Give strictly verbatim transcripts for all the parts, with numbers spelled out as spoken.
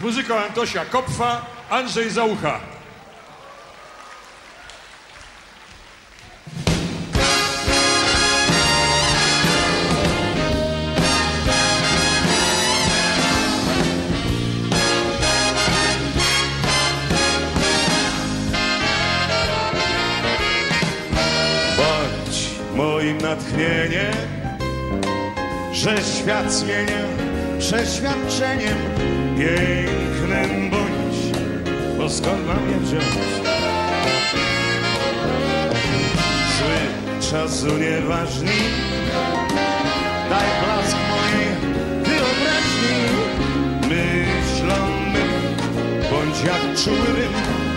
Muzyką Antosia Kopfa, Andrzej Zaucha. Bądź moim natchnieniem, że świat zmienia przeświadczeniem. Pięknym bądź, bo skąd mam je wziąć? Zły czasu nieważni, daj blask mojej wyobraźni. Myślony bądź jak czuły rym,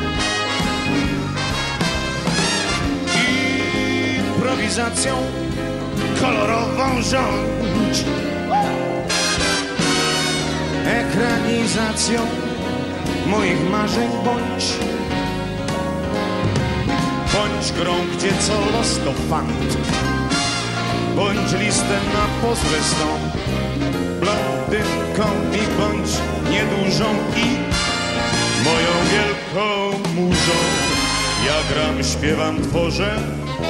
improwizacją kolorową rządź, ekranizacją moich marzeń bądź. Bądź grą, gdzie co los to fant, bądź listem na pozwestą, blondynką i bądź niedużą i moją wielką mużą. Ja gram, śpiewam, tworzę,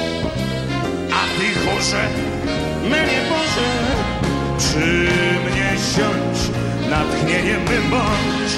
a ty chorze, mnie Boże, przy mnie siądź, natchnieniem mym bądź.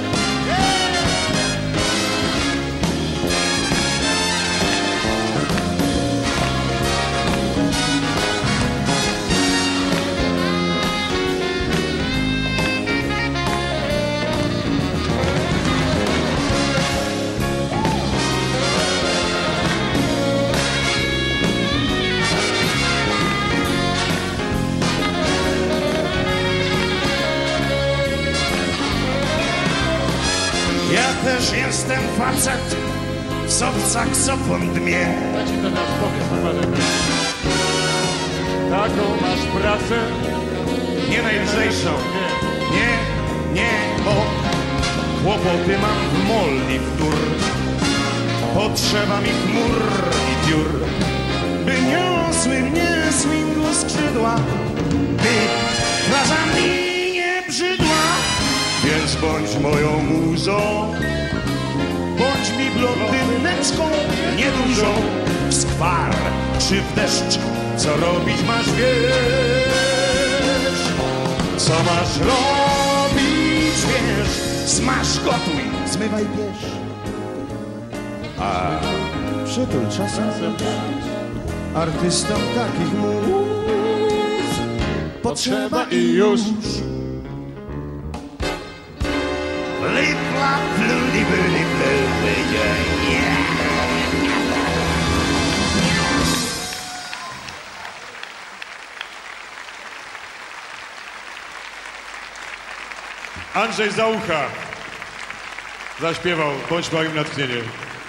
Ja też jestem facet, co w saksofon dmie. Ja ci to teraz powiem. Taką masz pracę? Nie najlżejszą. Nie, nie, bo kłopoty mam w molni wtór. Potrzeba mi chmur i dziur, by niosły mnie swingu skrzydła, by plaża mi nie brzydła. Więc bądź moją muzą, bądź mi blondyneczką niedużą. W skwar czy w deszcz, co robić masz, wiesz. Co masz robić, wiesz. Smaż, gotuj, zmywaj, bierz. A przytul czasem artystom takich mów potrzeba i już. Lipla, bluli, bluli, bluli, yeah. Andrzej Zaucha zaśpiewał Bądź moim natchnieniem.